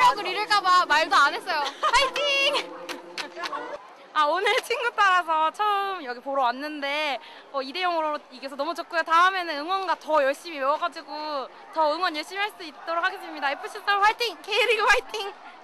실력을 잃을까봐 말도 안 했어요. 파이팅! 오늘 친구 따라서 처음 여기 보러 왔는데 2대0으로 이겨서 너무 좋고요. 다음에는 응원가 더 열심히 외워가지고 더 응원 열심히 할 수 있도록 하겠습니다. FC 서울 화이팅! K리그 화이팅!